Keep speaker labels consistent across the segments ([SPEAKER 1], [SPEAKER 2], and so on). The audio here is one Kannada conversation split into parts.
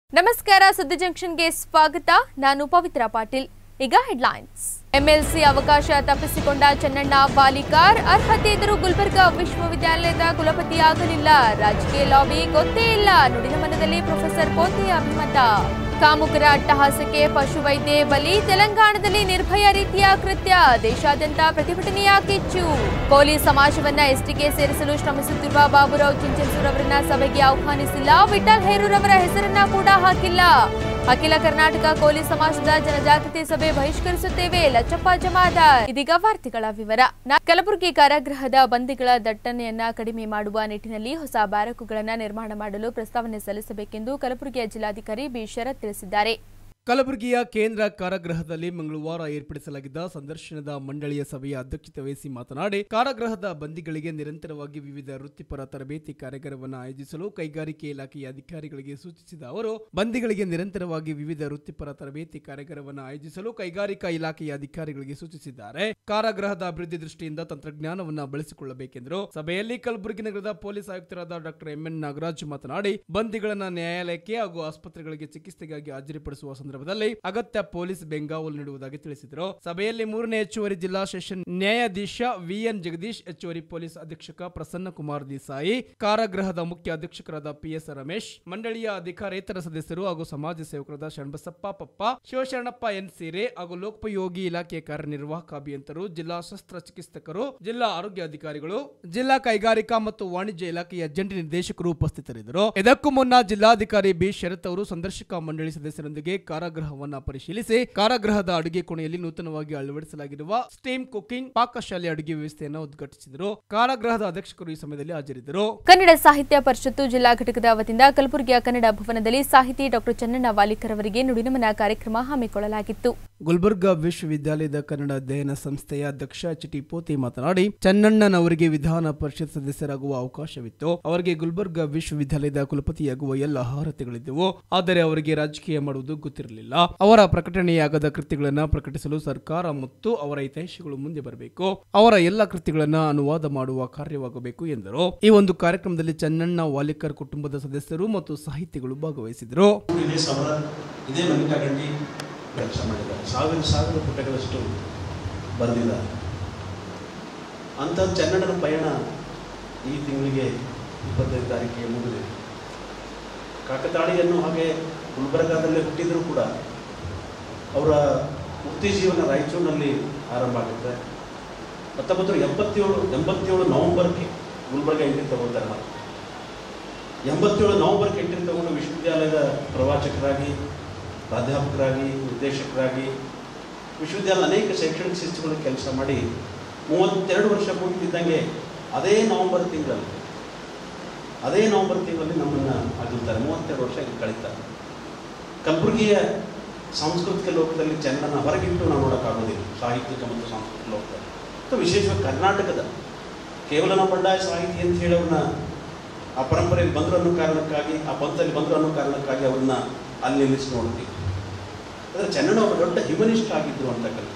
[SPEAKER 1] ನಮಸ್ಕಾರ ಸುದ್ದಿ ಜಂಕ್ಷನ್ಗೆ ಸ್ವಾಗತ ನಾನು ಪವಿತ್ರ ಪಾಟೀಲ್ ಈಗ ಹೆಡ್ಲೈನ್ಸ್ ಎಂಎಲ್ಸಿ ಅವಕಾಶ ತಪ್ಪಿಸಿಕೊಂಡ ಚನ್ನಣ್ಣ ವಾಲಿಕಾರ್ ಅರ್ಹತೆ ಇದ್ದರೂ ಗುಲ್ಬರ್ಗಾ ವಿಶ್ವವಿದ್ಯಾಲಯದ ಕುಲಪತಿಯಾಗಲಿಲ್ಲ ರಾಜಕೀಯ ಲಾಬಿ ಗೊತ್ತೇ ಇಲ್ಲ ನುಡಿನ ಮನದಲ್ಲಿ ಪ್ರೊಫೆಸರ್ ಪೋತೆಯ ಅಭಿಮತ ಕಾಮುಕರ ಅಟ್ಟಹಾಸಕ್ಕೆ ಪಶುವೈದ್ಯೆ ಬಲಿ ತೆಲಂಗಾಣದಲ್ಲಿ ನಿರ್ಭಯ ರೀತಿಯ ಕೃತ್ಯ ದೇಶಾದ್ಯಂತ ಪ್ರತಿಭಟನೆಯ ಕಿಚ್ಚು ಕೋಲಿ ಸಮಾಜವನ್ನ ಎಸ್ಟಿಗೆ ಸೇರಿಸಲು ಶ್ರಮಿಸುತ್ತಿರುವ ಬಾಬುರಾವ್ ಚಿಂಚನ್ಸೂರ್ ಅವರನ್ನ ಸಭೆಗೆ ಆಹ್ವಾನಿಸಿಲ್ಲ ವಿಠಲ್ ಹೇರೂರವರ ಹೆಸರನ್ನ ಕೂಡ ಹಾಕಿಲ್ಲ ಅಖಿಲ ಕರ್ನಾಟಕ ಕೋಲಿ ಸಮಾಜದ ಜನಜಾಗೃತಿ ಸಭೆ ಬಹಿಷ್ಕರಿಸುತ್ತೇವೆ ಲಚ್ಚಪ್ಪ ಜಮಾದಾರ್ ಇದೀಗ ವಾರ್ತೆಗಳ ವಿವರ ಕಲಬುರಗಿ ಕಾರಾಗೃಹದ ಬಂದಿಗಳ ದಟ್ಟಣೆಯನ್ನ ಕಡಿಮೆ ಮಾಡುವ ನಿಟ್ಟಿನಲ್ಲಿ ಹೊಸ ಬ್ಯಾರಕುಗಳನ್ನು ನಿರ್ಮಾಣ ಮಾಡಲು ಪ್ರಸ್ತಾವನೆ ಸಲ್ಲಿಸಬೇಕೆಂದು ಕಲಬುರಗಿಯ ಜಿಲ್ಲಾಧಿಕಾರಿ ಬಿ ಶರತ್ ತಿಳಿಸಿದ್ದಾರೆ
[SPEAKER 2] ಕಲಬುರಗಿಯ ಕೇಂದ್ರ ಕಾರಾಗೃಹದಲ್ಲಿ ಮಂಗಳವಾರ ಏರ್ಪಡಿಸಲಾಗಿದ್ದ ಸಂದರ್ಶನದ ಮಂಡಳಿಯ ಸಭೆಯ ಅಧ್ಯಕ್ಷತೆ ವಹಿಸಿ ಮಾತನಾಡಿ ಕಾರಾಗೃಹದ ಬಂದಿಗಳಿಗೆ ನಿರಂತರವಾಗಿ ವಿವಿಧ ವೃತ್ತಿಪರ ತರಬೇತಿ ಕಾರ್ಯಾಗಾರವನ್ನು ಆಯೋಜಿಸಲು ಕೈಗಾರಿಕೆ ಇಲಾಖೆಯ ಅಧಿಕಾರಿಗಳಿಗೆ ಸೂಚಿಸಿದ ಅವರು ಬಂದಿಗಳಿಗೆ ನಿರಂತರವಾಗಿ ವಿವಿಧ ವೃತ್ತಿಪರ ತರಬೇತಿ ಕಾರ್ಯಾಗಾರವನ್ನು ಆಯೋಜಿಸಲು ಕೈಗಾರಿಕಾ ಇಲಾಖೆಯ ಅಧಿಕಾರಿಗಳಿಗೆ ಸೂಚಿಸಿದ್ದಾರೆ ಕಾರಾಗೃಹದ ಅಭಿವೃದ್ಧಿ ದೃಷ್ಟಿಯಿಂದ ತಂತ್ರಜ್ಞಾನವನ್ನು ಬಳಸಿಕೊಳ್ಳಬೇಕೆಂದರು ಸಭೆಯಲ್ಲಿ ಕಲಬುರಗಿ ನಗರದ ಪೊಲೀಸ್ ಆಯುಕ್ತರಾದ ಡಾಕ್ಟರ್ ಎಂಎನ್ ನಾಗರಾಜ್ ಮಾತನಾಡಿ ಬಂದಿಗಳನ್ನು ನ್ಯಾಯಾಲಯಕ್ಕೆ ಹಾಗೂ ಆಸ್ಪತ್ರೆಗಳಿಗೆ ಚಿಕಿತ್ಸೆಗಾಗಿ ಹಾಜರುಪಡಿಸುವ ಸಂದರ್ಭದಲ್ಲಿ ಅಗತ್ಯ ಪೊಲೀಸ್ ಬೆಂಗಾವಲು ನೀಡುವುದಾಗಿ ತಿಳಿಸಿದರು ಸಭೆಯಲ್ಲಿ ಮೂರನೇ ಹೆಚ್ಚುವರಿ ಜಿಲ್ಲಾ ಸೆಷನ್ ನ್ಯಾಯಾಧೀಶ ವಿಎನ್ ಜಗದೀಶ್ ಹೆಚ್ಚುವರಿ ಪೊಲೀಸ್ ಅಧೀಕ್ಷಕ ಪ್ರಸನ್ನ ಕುಮಾರ್ ದೇಸಾಯಿ ಕಾರಾಗೃಹದ ಮುಖ್ಯ ಅಧೀಕ್ಷಕರಾದ ಪಿಎಸ್ ರಮೇಶ್ ಮಂಡಳಿಯ ಅಧಿಕಾರೇತರ ಸದಸ್ಯರು ಹಾಗೂ ಸಮಾಜ ಸೇವಕರಾದ ಶರಣಬಸಪ್ಪ ಪಪ್ಪ ಶಿವಶರಣಪ್ಪ ಎನ್ ಸೀರೆ ಹಾಗೂ ಲೋಕೋಪಯೋಗಿ ಇಲಾಖೆಯ ಕಾರ್ಯನಿರ್ವಾಹಕ ಅಭಿಯಂತರು ಜಿಲ್ಲಾ ಶಸ್ತ್ರಚಿಕಿತ್ಸಕರು ಜಿಲ್ಲಾ ಆರೋಗ್ಯ ಅಧಿಕಾರಿಗಳು ಜಿಲ್ಲಾ ಕೈಗಾರಿಕಾ ಮತ್ತು ವಾಣಿಜ್ಯ ಇಲಾಖೆಯ ಜಂಟಿ ನಿರ್ದೇಶಕರು ಉಪಸ್ಥಿತರಿದ್ದರು ಇದಕ್ಕೂ ಮುನ್ನ ಜಿಲ್ಲಾಧಿಕಾರಿ ಬಿ ಶರತ್ ಅವರು ಸಂದರ್ಶಕ ಮಂಡಳಿ ಸದಸ್ಯರೊಂದಿಗೆ ಕಾರಾಗೃಹವನ್ನ ಪರಿಶೀಲಿಸಿ ಕಾರಾಗೃಹದ ಅಡುಗೆ ಕೋಣೆಯಲ್ಲಿ ನೂತನವಾಗಿ ಅಳವಡಿಸಲಾಗಿರುವ ಸ್ಟೀಮ್ ಕುಕಿಂಗ್ ಪಾಕಶಾಲೆ ಅಡುಗೆ ವ್ಯವಸ್ಥೆಯನ್ನು ಉದ್ಘಾಟಿಸಿದರು ಕಾರಾಗೃಹದ ಅಧ್ಯಕ್ಷರು ಈ ಸಮಯದಲ್ಲಿ ಹಾಜರಿದ್ದರು
[SPEAKER 1] ಕನ್ನಡ ಸಾಹಿತ್ಯ ಪರಿಷತ್ತು ಜಿಲ್ಲಾ ಘಟಕದ ವತಿಯಿಂದ ಕಲಬುರಗಿಯ ಕನ್ನಡ ಭವನದಲ್ಲಿ ಸಾಹಿತಿ ಡಾಕ್ಟರ್ ಚನ್ನಣ್ಣ ವಾಲಿಕರ್ ಅವರಿಗೆ ನುಡಿನಮನ ಕಾರ್ಯಕ್ರಮ ಹಮ್ಮಿಕೊಳ್ಳಲಾಗಿತ್ತು
[SPEAKER 2] ಗುಲ್ಬರ್ಗಾ ವಿಶ್ವವಿದ್ಯಾಲಯದ ಕನ್ನಡ ಅಧ್ಯಯನ ಸಂಸ್ಥೆಯ ಅಧ್ಯಕ್ಷ ಟಿ ಪೋತಿ ಮಾತನಾಡಿ ಚನ್ನಣ್ಣನವರಿಗೆ ವಿಧಾನ ಪರಿಷತ್ ಸದಸ್ಯರಾಗುವ ಅವಕಾಶವಿತ್ತು ಅವರಿಗೆ ಗುಲ್ಬರ್ಗಾ ವಿಶ್ವವಿದ್ಯಾಲಯದ ಕುಲಪತಿಯಾಗುವ ಎಲ್ಲ ಅರ್ಹತೆಗಳಿದ್ದವು ಆದರೆ ಅವರಿಗೆ ರಾಜಕೀಯ ಮಾಡುವುದು ಗೊತ್ತಿರಲಿಲ್ಲ ಅವರ ಪ್ರಕಟಣೆಯಾಗದ ಕೃತಿಗಳನ್ನು ಪ್ರಕಟಿಸಲು ಸರ್ಕಾರ ಮತ್ತು ಅವರ ಹಿತೈಷಿಗಳು ಮುಂದೆ ಬರಬೇಕು ಅವರ ಎಲ್ಲ ಕೃತಿಗಳನ್ನು ಅನುವಾದ ಮಾಡುವ ಕಾರ್ಯವಾಗಬೇಕು ಎಂದರು ಈ ಒಂದು ಕಾರ್ಯಕ್ರಮದಲ್ಲಿ ಚನ್ನಣ್ಣ ವಾಲಿಕರ್ ಕುಟುಂಬದ ಸದಸ್ಯರು ಮತ್ತು ಸಾಹಿತಿಗಳು ಭಾಗವಹಿಸಿದರು
[SPEAKER 3] ಕೆಲಸ ಮಾಡಿದ್ದಾರೆ ಸಾವಿರ ಪುಟಗಳಷ್ಟು ಬರೆದಿದ್ದಾರೆ ಅಂಥದ್ದು ಚನ್ನಣ್ಣನ ಪಯಣ ಈ ತಿಂಗಳಿಗೆ 25 ತಾರೀಕಿಗೆ ಮುಗಿದಿದೆ ಕಾಕತಾಳಿಯನ್ನು ಹಾಗೆ ಗುಲ್ಬರ್ಗಾದಲ್ಲೇ ಹುಟ್ಟಿದರೂ ಕೂಡ ಅವರ ವೃತ್ತಿ ಜೀವನ ರಾಯಚೂರಿನಲ್ಲಿ ಆರಂಭ ಆಗುತ್ತೆ 1987 ನವೆಂಬರ್ಗೆ ಗುಲ್ಬರ್ಗ ಎಂಟ್ರಿ ತಗೊಳ್ತಾರೆ ನಾವು 87 ನವೆಂಬರ್ಗೆ ಎಂಟ್ರಿ ತಗೊಂಡು ವಿಶ್ವವಿದ್ಯಾಲಯದ ಪ್ರವಾಚಕರಾಗಿ ಪ್ರಾಧ್ಯಾಪಕರಾಗಿ ನಿರ್ದೇಶಕರಾಗಿ ವಿಶ್ವವಿದ್ಯಾಲಯ ಅನೇಕ ಶೈಕ್ಷಣಿಕ ಶಿಸ್ತುಗಳಲ್ಲಿ ಕೆಲಸ ಮಾಡಿ 32 ವರ್ಷ ಮುಗಿದಿದ್ದಂಗೆ ಅದೇ ನವೆಂಬರ್ ತಿಂಗಳಲ್ಲಿ ನಮ್ಮನ್ನು ಆಗಿರ್ತಾರೆ 32 ವರ್ಷ ಕಳೀತಾರೆ ಕಲಬುರಗಿಯ ಸಾಂಸ್ಕೃತಿಕ ಲೋಕದಲ್ಲಿ ಚನ್ನಣ್ಣ ಹೊರಗಿಟ್ಟು ನಾವು ನೋಡೋಕ್ಕಾಗೋದಿಲ್ಲ ಸಾಹಿತ್ಯಿಕ ಮತ್ತು ಸಾಂಸ್ಕೃತಿಕ ಲೋಕದಲ್ಲಿ ಮತ್ತು ವಿಶೇಷವಾಗಿ ಕರ್ನಾಟಕದ ಕೇವಲ ನಾವು ಬಂಡಾಯ ಸಾಹಿತಿ ಅಂತ ಹೇಳಿ ಅವ್ರನ್ನ ಆ ಪರಂಪರೆಯಲ್ಲಿ ಬಂದರು ಅನ್ನೋ ಕಾರಣಕ್ಕಾಗಿ ಆ ಪಂಥದಲ್ಲಿ ಬಂದರು ಅನ್ನೋ ಕಾರಣಕ್ಕಾಗಿ ಅವ್ರನ್ನ ಅಲ್ಲಿ ನಿಲ್ಲಿಸಿ ನೋಡ್ತೀವಿ ಅಂದರೆ ಚನ್ನಣ್ಣ ಒಬ್ಬ ದೊಡ್ಡ ಹ್ಯೂಮನಿಸ್ಟ್ ಆಗಿದ್ರು ಅಂತಕ್ಕಂಥ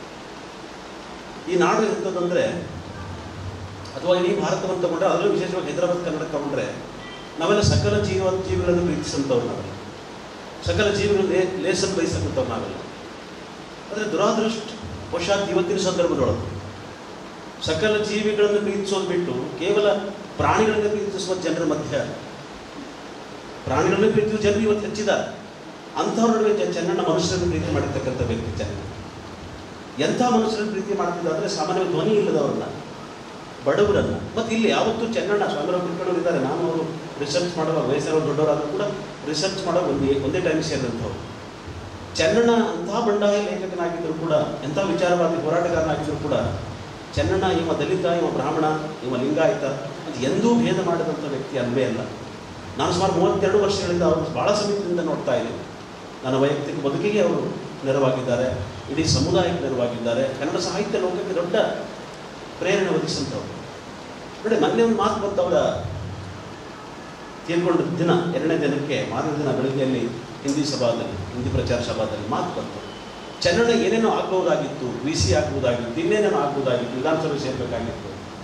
[SPEAKER 3] ಈ ನಾಡು ಇರ್ತದಂದರೆ ಅಥವಾ ಇಡೀ ಭಾರತವನ್ನು ತಗೊಂಡ್ರೆ ಅದರಲ್ಲೂ ವಿಶೇಷವಾಗಿ ಹೈದರಾಬಾದ್ ಕನ್ನಡ ತಗೊಂಡ್ರೆ ನಾವೆಲ್ಲ ಸಕಲ ಜೀವಿಗಳನ್ನು ಪ್ರೀತಿಸಂಥವ್ರು ನಾವೆಲ್ಲ ಸಕಲ ಜೀವಿಗಳು ಲೇಸನ್ನು ಬಯಸಕ್ಕಂಥವ್ರು ನಾವೆಲ್ಲ ಆದರೆ ದುರಾದೃಷ್ಟವಶಾತ್ ಇವತ್ತಿನ ಸಂದರ್ಭದೊಳಗೆ ಸಕಲ ಜೀವಿಗಳನ್ನು ಪ್ರೀತಿಸೋದು ಬಿಟ್ಟು ಕೇವಲ ಪ್ರಾಣಿಗಳನ್ನು ಪ್ರೀತಿಸುವ ಜನರ ಮಧ್ಯ ಪ್ರಾಣಿಗಳನ್ನು ಪ್ರೀತಿಸುವ ಜನರು ಇವತ್ತು ಹೆಚ್ಚಿದ್ದಾರೆ ಅಂಥವ್ರ ನಡುವೆ ಚನ್ನಣ್ಣ ಮನುಷ್ಯರನ್ನು ಪ್ರೀತಿ ಮಾಡಿರ್ತಕ್ಕಂಥ ವ್ಯಕ್ತಿ ಚನ್ನಣ್ಣ ಎಂಥ ಮನುಷ್ಯರನ್ನು ಪ್ರೀತಿ ಮಾಡ್ತಿದ್ದಾದರೆ ಸಾಮಾನ್ಯವಾಗಿ ಧ್ವನಿ ಇಲ್ಲದವ್ರನ್ನ ಬಡವರನ್ನ ಮತ್ತು ಇಲ್ಲಿ ಯಾವತ್ತೂ ಚನ್ನಣ್ಣ ಸ್ವಾಮಿರಾವ್ ಕುಲಕರ್ಣಿ ಇದ್ದಾರೆ ನಾನು ಅವರು ರಿಸರ್ಚ್ ಮಾಡುವ ವಯಸ್ಸರು ದೊಡ್ಡವರಾದರೂ ಕೂಡ ರಿಸರ್ಚ್ ಮಾಡೋ ಒಂದೇ ಟೈಮ್ ಸೇರಿದಂಥವ್ರು ಚನ್ನಣ್ಣ ಅಂಥ ಬಂಡಾಯ ಲೇಖಕನಾಗಿದ್ದರೂ ಕೂಡ ಎಂಥ ವಿಚಾರವಾದಿ ಹೋರಾಟಗಾರನಾಗಿದ್ದರೂ ಕೂಡ ಚನ್ನಣ್ಣ ಇವ ದಲಿತ ಇವ ಬ್ರಾಹ್ಮಣ ಇವ ಲಿಂಗಾಯತ ಅಂತ ಎಂದೂ ಭೇದ ಮಾಡಿದಂಥ ವ್ಯಕ್ತಿ ಅಲ್ವೇ ಅಲ್ಲ ನಾನು ಸುಮಾರು 32 ವರ್ಷಗಳಿಂದ ಅವರು ಭಾಳ ಸಮೀಪದಿಂದ ನೋಡ್ತಾ ಇದ್ದೀನಿ ನನ್ನ ವೈಯಕ್ತಿಕ ಬದುಕಿಗೆ ಅವರು ನೆರವಾಗಿದ್ದಾರೆ ಇಡೀ ಸಮುದಾಯಕ್ಕೆ ನೆರವಾಗಿದ್ದಾರೆ ಕನ್ನಡ ಸಾಹಿತ್ಯ ಲೋಕಕ್ಕೆ ದೊಡ್ಡ ಪ್ರೇರಣೆ ಒದಗಿಸಂಥವ್ರು ನೋಡಿ ಮೊನ್ನೆ ಒಂದು ಮಾತು ಬಂತು ಅವರ ತೀರ್ಕೊಂಡ ದಿನ 2ನೇ ದಿನಕ್ಕೆ ಮಾರನೇ ದಿನ ಬೆಳಗ್ಗೆಯಲ್ಲಿ ಹಿಂದಿ ಪ್ರಚಾರ ಸಭಾದಲ್ಲಿ ಮಾತು ಬಂತು ಚನ್ನಣ್ಣ ಏನೇನೋ ಆಗ್ಬೋದಾಗಿತ್ತು VC ಆಗ್ಬೋದಾಗಿತ್ತು ಇನ್ನೇನೇನೋ ಆಗ್ಬೋದಾಗಿತ್ತು ವಿಧಾನಸಭೆ ಸೇರಬೇಕಾಗಿತ್ತು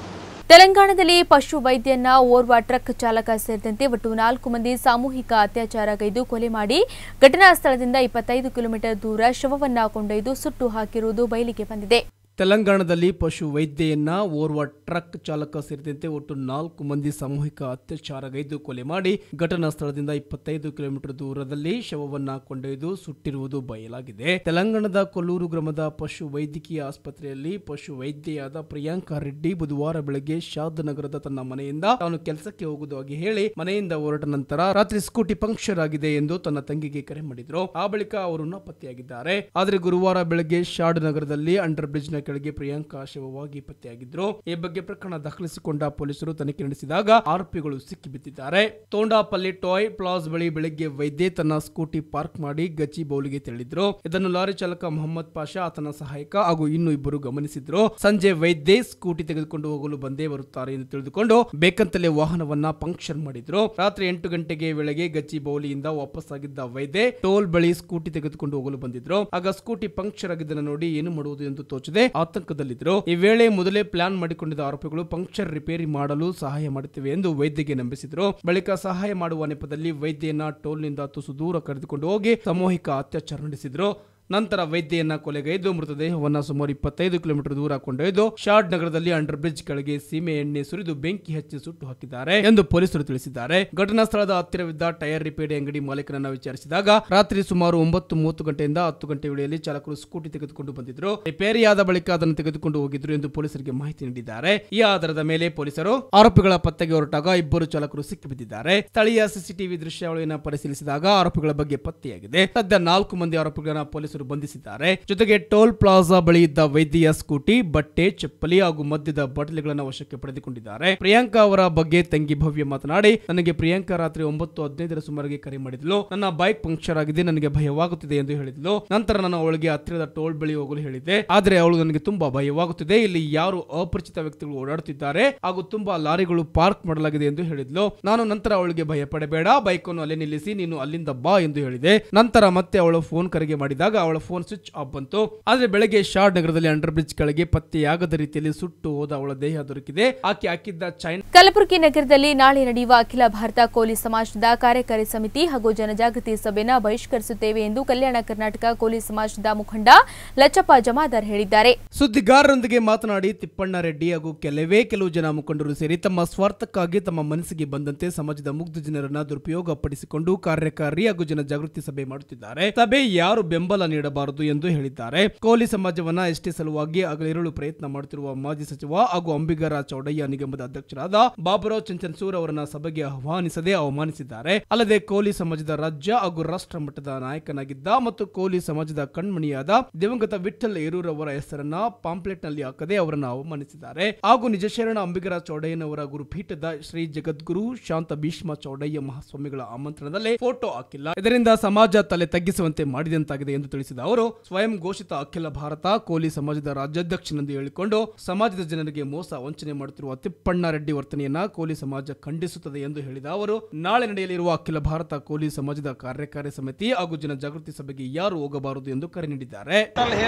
[SPEAKER 1] ತೆಲಂಗಾಣದಲ್ಲಿ ಪಶು ವೈದ್ಯನ್ನ ಓರ್ವ ಟ್ರಕ್ ಚಾಲಕ ಸೇರಿದಂತೆ ಒಟ್ಟು 4 ಮಂದಿ ಸಾಮೂಹಿಕ ಅತ್ಯಾಚಾರಗೈದು ಕೊಲೆ ಮಾಡಿ ಘಟನಾ ಸ್ಥಳದಿಂದ 25 ಕಿಲೋಮೀಟರ್ ದೂರ ಶವವನ್ನ ಕೊಂಡೊಯ್ದು ಸುಟ್ಟು ಹಾಕಿರುವುದು ಬಯಲಿಗೆ ಬಂದಿದೆ.
[SPEAKER 2] ತೆಲಂಗಾಣದಲ್ಲಿ ಪಶು ವೈದ್ಯೆಯನ್ನ ಓರ್ವ ಟ್ರಕ್ ಚಾಲಕ ಸೇರಿದಂತೆ ಒಟ್ಟು 4 ಮಂದಿ ಸಾಮೂಹಿಕ ಅತ್ಯಾಚಾರಗೈದು ಕೊಲೆ ಮಾಡಿ ಘಟನಾ ಸ್ಥಳದಿಂದ 25 ಕಿಲೋಮೀಟರ್ ದೂರದಲ್ಲಿ ಶವವನ್ನ ಕೊಂಡೊಯ್ದು ಸುಟ್ಟಿರುವುದು ಬಯಲಾಗಿದೆ. ತೆಲಂಗಾಣದ ಕೊಲ್ಲೂರು ಗ್ರಾಮದ ಪಶು ವೈದ್ಯಕೀಯ ಆಸ್ಪತ್ರೆಯಲ್ಲಿ ಪಶು ವೈದ್ಯೆಯಾದ ಪ್ರಿಯಾಂಕಾ ರೆಡ್ಡಿ ಬುಧವಾರ ಬೆಳಗ್ಗೆ ಶಾದ್ ನಗರದ ತನ್ನ ಮನೆಯಿಂದ ತಾನು ಕೆಲಸಕ್ಕೆ ಹೋಗುವುದಾಗಿ ಹೇಳಿ ಮನೆಯಿಂದ ಹೊರಟ ನಂತರ ರಾತ್ರಿ ಸ್ಕೂಟಿ ಪಂಕ್ಚರ್ ಆಗಿದೆ ಎಂದು ತನ್ನ ತಂಗಿಗೆ ಕರೆ ಮಾಡಿದ್ರು. ಆ ಬಳಿಕ ಅವರು ನಾಪತ್ತೆಯಾಗಿದ್ದಾರೆ. ಆದರೆ ಗುರುವಾರ ಬೆಳಗ್ಗೆ ಶಾದ್ ನಗರದಲ್ಲಿ ಅಂಡರ್ ಬ್ರಿಡ್ಜ್ ನ ಕೆಳಗೆ ಪ್ರಿಯಾಂಕಾ ಶವವಾಗಿ ಪತ್ತೆಯಾಗಿದ್ರು. ಈ ಬಗ್ಗೆ ಪ್ರಕರಣ ದಾಖಲಿಸಿಕೊಂಡ ಪೊಲೀಸರು ತನಿಖೆ ನಡೆಸಿದಾಗ ಆರೋಪಿಗಳು ಸಿಕ್ಕಿಬಿದ್ದಿದ್ದಾರೆ. ತೋಂಡಾಪಲ್ಲಿ ಟಾಯ್ ಪ್ಲಾಜ್ ಬಳಿ ಬೆಳಗ್ಗೆ ವೈದ್ಯೆ ತನ್ನ ಸ್ಕೂಟಿ ಪಾರ್ಕ್ ಮಾಡಿ ಗಚ್ಚಿ ಬೌಲಿಗೆ ತೆರಳಿದ್ರು. ಇದನ್ನು ಲಾರಿ ಚಾಲಕ ಮೊಹಮ್ಮದ್ ಪಾಷಾ, ಆತನ ಸಹಾಯಕ ಹಾಗೂ ಇನ್ನೂ ಇಬ್ಬರು ಗಮನಿಸಿದ್ರು. ಸಂಜೆ ವೈದ್ಯೆ ಸ್ಕೂಟಿ ತೆಗೆದುಕೊಂಡು ಹೋಗಲು ಬಂದೇ ಬರುತ್ತಾರೆ ಎಂದು ತಿಳಿದುಕೊಂಡು ಬೇಕಂತಲೇ ವಾಹನವನ್ನ ಪಂಕ್ಚರ್ ಮಾಡಿದ್ರು. ರಾತ್ರಿ 8 ಗಂಟೆಗೆ ವೇಳೆಗೆ ಗಚ್ಚಿ ಬೌಲಿಯಿಂದ ವಾಪಸ್ಸಾಗಿದ್ದ ವೈದ್ಯೆ ಟೋಲ್ ಬಳಿ ಸ್ಕೂಟಿ ತೆಗೆದುಕೊಂಡು ಹೋಗಲು ಬಂದಿದ್ರು. ಆಗ ಸ್ಕೂಟಿ ಪಂಕ್ಚರ್ ಆಗಿದ್ದನ್ನು ನೋಡಿ ಏನು ಮಾಡುವುದು ಎಂದು ತೋಚದೆ ಆತಂಕದಲ್ಲಿದ್ದರು. ಈ ವೇಳೆ ಮೊದಲೇ ಪ್ಲಾನ್ ಮಾಡಿಕೊಂಡಿದ್ದ ಆರೋಪಿಗಳು ಪಂಕ್ಚರ್ ರಿಪೇರಿ ಮಾಡಲು ಸಹಾಯ ಮಾಡುತ್ತೇವೆ ಎಂದು ವೈದ್ಯಗೆ ನಂಬಿಸಿದ್ರು. ಬಳಿಕ ಸಹಾಯ ಮಾಡುವ ನೆಪದಲ್ಲಿ ವೈದ್ಯೆಯನ್ನ ಟೋಲ್ನಿಂದ ತುಸು ದೂರ ಕರೆದುಕೊಂಡು ಹೋಗಿ ಸಾಮೂಹಿಕ ಅತ್ಯಾಚಾರ ನಡೆಸಿದ್ರು. ನಂತರ ವೈದ್ಯೆಯನ್ನ ಕೊಲೆಗೈದು ಮೃತದೇಹವನ್ನು ಸುಮಾರು 25 ಕಿಲೋಮೀಟರ್ ದೂರ ಕೊಂಡೊಯ್ದು ಶಾಡ್ ನಗರದಲ್ಲಿ ಅಂಡರ್ ಬ್ರಿಡ್ಜ್ ಕೆಳಗೆ ಸೀಮೆ ಎಣ್ಣೆ ಸುರಿದು ಬೆಂಕಿ ಹಚ್ಚಿ ಸುಟ್ಟು ಹಾಕಿದ್ದಾರೆ ಎಂದು ಪೊಲೀಸರು ತಿಳಿಸಿದ್ದಾರೆ. ಘಟನಾ ಸ್ಥಳದ ಹತ್ತಿರವಿದ್ದ ಟೈರ್ ರಿಪೇರಿ ಅಂಗಡಿ ಮಾಲೀಕನನ್ನ ವಿಚಾರಿಸಿದಾಗ ರಾತ್ರಿ ಸುಮಾರು 9:30 ಗಂಟೆಯಿಂದ 10 ಗಂಟೆ ವೇಳೆಯಲ್ಲಿ ಚಾಲಕರು ಸ್ಕೂಟಿ ತೆಗೆದುಕೊಂಡು ಬಂದಿದ್ರು. ರಿಪೇರಿಯಾದ ಬಳಿಕ ಅದನ್ನು ತೆಗೆದುಕೊಂಡು ಹೋಗಿದ್ರು ಎಂದು ಪೊಲೀಸರಿಗೆ ಮಾಹಿತಿ ನೀಡಿದ್ದಾರೆ. ಈ ಆಧಾರದ ಮೇಲೆ ಪೊಲೀಸರು ಆರೋಪಿಗಳ ಪತ್ತೆಗೆ ಹೊರಟಾಗ ಇಬ್ಬರು ಚಾಲಕರು ಸಿಕ್ಕಿಬಿದ್ದಿದ್ದಾರೆ. ಸ್ಥಳೀಯ ಸಿಸಿಟಿವಿ ದೃಶ್ಯಾವಳಿಯನ್ನು ಪರಿಶೀಲಿಸಿದಾಗ ಆರೋಪಿಗಳ ಬಗ್ಗೆ ಪತ್ತೆಯಾಗಿದೆ. ಸದ್ಯ 4 ಮಂದಿ ಆರೋಪಿಗಳನ್ನ ಪೊಲೀಸರು ಬಂಧಿಸಿದ್ದಾರೆ. ಜೊತೆಗೆ ಟೋಲ್ ಪ್ಲಾಜಾ ಬಳಿ ಇದ್ದ ವೈದ್ಯೆಯ ಸ್ಕೂಟಿ, ಬಟ್ಟೆ, ಚಪ್ಪಲಿ ಹಾಗೂ ಮದ್ಯದ ಬಾಟಲಿಗಳನ್ನು ವಶಕ್ಕೆ ಪಡೆದುಕೊಂಡಿದ್ದಾರೆ. ಪ್ರಿಯಾಂಕಾ ಅವರ ಬಗ್ಗೆ ತಂಗಿ ಭವ್ಯ ಮಾತನಾಡಿ, ನನಗೆ ಪ್ರಿಯಾಂಕಾ ರಾತ್ರಿ 9:15 ಸುಮಾರಿಗೆ ಕರೆ ಮಾಡಿದ್ಲು. ನನ್ನ ಬೈಕ್ ಪಂಕ್ಚರ್ ಆಗಿದೆ, ನನಗೆ ಭಯವಾಗುತ್ತಿದೆ ಎಂದು ಹೇಳಿದ್ಲು. ನಂತರ ನಾನು ಅವಳಿಗೆ ಹತ್ತಿರದ ಟೋಲ್ ಬಳಿ ಹೋಗಲು ಹೇಳಿದ್ದೆ. ಆದರೆ ಅವಳು ನನಗೆ ತುಂಬಾ ಭಯವಾಗುತ್ತಿದೆ, ಇಲ್ಲಿ ಯಾರು ಅಪರಿಚಿತ ವ್ಯಕ್ತಿಗಳು ಓಡಾಡುತ್ತಿದ್ದಾರೆ ಹಾಗೂ ತುಂಬಾ ಲಾರಿಗಳು ಪಾರ್ಕ್ ಮಾಡಲಾಗಿದೆ ಎಂದು ಹೇಳಿದ್ಲು. ನಾನು ನಂತರ ಅವಳಿಗೆ ಭಯ ಪಡಬೇಡ, ಬೈಕ್ ಅನ್ನು ಅಲ್ಲೇ ನಿಲ್ಲಿಸಿ ನೀನು ಅಲ್ಲಿಂದ ಬಾ ಎಂದು ಹೇಳಿದೆ. ನಂತರ ಮತ್ತೆ ಅವಳು ಫೋನ್ ಕರೆಗೆ ಮಾಡಿದಾಗ ಅವಳ ಫೋನ್ ಸ್ವಿಚ್ ಆಫ್ ಬಂತು. ಆದರೆ ಬೆಳಗ್ಗೆ ಶಾಡ್ ನಗರದಲ್ಲಿ ಅಂಡರ್ ಬ್ರಿಡ್ಜ್ ಕೆಳಗೆ ಪತ್ತೆಯಾಗದ ರೀತಿಯಲ್ಲಿ ಸುಟ್ಟು ಹೋದ ಅವಳ ದೇಹ ದೊರಕಿದೆ. ಆಕೆ ಹಾಕಿದ್ದ ಚೈನ್.
[SPEAKER 1] ಕಲಬುರಗಿ ನಗರದಲ್ಲಿ ನಾಳೆ ನಡೆಯುವ ಅಖಿಲ ಭಾರತ ಕೋಲಿ ಸಮಾಜದ ಕಾರ್ಯಕಾರಿ ಸಮಿತಿ ಹಾಗೂ ಜನಜಾಗೃತಿ ಸಭೆಯನ್ನು ಬಹಿಷ್ಕರಿಸುತ್ತೇವೆ ಎಂದು ಕಲ್ಯಾಣ ಕರ್ನಾಟಕ ಕೋಲಿ ಸಮಾಜದ ಮುಖಂಡ ಲಚ್ಚಪ್ಪ ಜಮಾದಾರ್ ಹೇಳಿದ್ದಾರೆ.
[SPEAKER 2] ಸುದ್ದಿಗಾರರೊಂದಿಗೆ ಮಾತನಾಡಿ ತಿಪ್ಪಣ್ಣ ರೆಡ್ಡಿ ಹಾಗೂ ಕೆಲವು ಜನ ಮುಖಂಡರು ಸೇರಿ ತಮ್ಮ ಸ್ವಾರ್ಥಕ್ಕಾಗಿ ತಮ್ಮ ಮನಸ್ಸಿಗೆ ಬಂದಂತೆ ಸಮಾಜದ ಮುಗ್ಧ ಜನರನ್ನ ದುರುಪಯೋಗ ಪಡಿಸಿಕೊಂಡು ಕಾರ್ಯಕಾರಿ ಹಾಗೂ ಜನಜಾಗೃತಿ ಸಭೆ ಮಾಡುತ್ತಿದ್ದಾರೆ. ಸಭೆ ಯಾರು ಬೆಂಬಲ ನೀಡಬಾರದು ಎಂದು ಹೇಳಿದ್ದಾರೆ. ಕೋಲಿ ಸಮಾಜವನ್ನ ಎಷ್ಟೇ ಸಲುವಾಗಿ ಹಗಲಿರುಳು ಪ್ರಯತ್ನ ಮಾಡುತ್ತಿರುವ ಮಾಜಿ ಸಚಿವ ಹಾಗೂ ಅಂಬಿಗರ ಚೌಡಯ್ಯ ನಿಗಮದ ಅಧ್ಯಕ್ಷರಾದ ಬಾಬುರಾವ್ ಚಂಚನ್ಸೂರ್ ಅವರನ್ನ ಸಭೆಗೆ ಆಹ್ವಾನಿಸದೆ ಅವಮಾನಿಸಿದ್ದಾರೆ. ಅಲ್ಲದೆ ಕೋಲಿ ಸಮಾಜದ ರಾಜ್ಯ ಹಾಗೂ ರಾಷ್ಟ್ರ ಮಟ್ಟದ ನಾಯಕನಾಗಿದ್ದ ಮತ್ತು ಕೋಲಿ ಸಮಾಜದ ಕಣ್ಮಣಿಯಾದ ದಿವಂಗತ ವಿಠ್ಠಲ್ ಹೇರೂರ್ ಅವರ ಹೆಸರನ್ನ ಪಾಂಪ್ಲೆಟ್ ನಲ್ಲಿ ಹಾಕದೆ ಅವರನ್ನು ಅವಮಾನಿಸಿದ್ದಾರೆ. ಹಾಗೂ ನಿಜಶರಣ ಅಂಬಿಗರ ಚೌಡಯ್ಯನವರ ಗುರುಪೀಠದ ಶ್ರೀ ಜಗದ್ಗುರು ಶಾಂತ ಭೀಷ್ಮ ಚೌಡಯ್ಯ ಮಹಾಸ್ವಾಮಿಗಳ ಆಮಂತ್ರಣದಲ್ಲಿ ಫೋಟೋ ಹಾಕಿಲ್ಲ. ಇದರಿಂದ ಸಮಾಜ ತಲೆ ತಗ್ಗಿಸುವಂತೆ ಮಾಡಿದಂತಾಗಿದೆ ಎಂದು ತಿಳಿಸಿದ ಅವರು, ಸ್ವಯಂ ಘೋಷಿತ ಅಖಿಲ ಭಾರತ ಕೋಲಿ ಸಮಾಜದ ರಾಜ್ಯಾಧ್ಯಕ್ಷನೆಂದು ಹೇಳಿಕೊಂಡು ಸಮಾಜದ ಜನರಿಗೆ ಮೋಸ ವಂಚನೆ ಮಾಡುತ್ತಿರುವ ತಿಪ್ಪಣ್ಣ ರೆಡ್ಡಿ ವರ್ತನೆಯನ್ನ ಕೋಲಿ ಸಮಾಜ ಖಂಡಿಸುತ್ತದೆ ಎಂದು ಹೇಳಿದ ಅವರು, ನಾಳೆ ನಡೆಯಲಿರುವ ಅಖಿಲ ಭಾರತ ಕೋಲಿ ಸಮಾಜದ ಕಾರ್ಯಕಾರಿ ಸಮಿತಿ ಹಾಗೂ ಜನಜಾಗೃತಿ ಸಭೆಗೆ ಯಾರು ಹೋಗಬಾರದು ಎಂದು ಕರೆ ನೀಡಿದ್ದಾರೆ.